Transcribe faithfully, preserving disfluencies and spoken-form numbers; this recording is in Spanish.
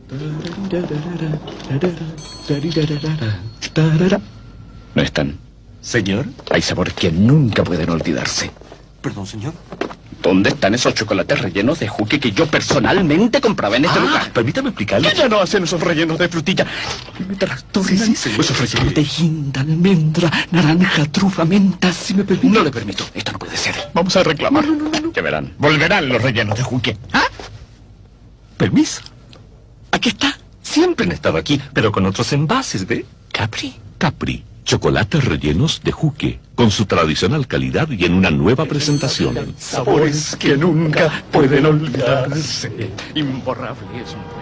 No están. ¿Señor? Hay sabores que nunca pueden olvidarse. Perdón, señor. ¿Dónde están esos chocolates rellenos de juque que yo personalmente compraba en este ah, lugar? Permítame explicarle. ¿Qué ya no hacen esos rellenos de frutilla? Me trastornan. Sí, sí, señor. Esos rellenos de guinda, almendra, naranja, trufa, menta, si me permite. No le permito. Esto no puede ser. Vamos a reclamar. No, no, no, no. Ya verán. Volverán los rellenos de juque. ¿Ah? Permiso. Aquí está. Siempre han estado aquí, pero con otros envases, ¿ve? Capri. Capri, chocolates rellenos de juque, con su tradicional calidad y en una nueva presentación. Sabores que nunca pueden olvidarse. Imborrables.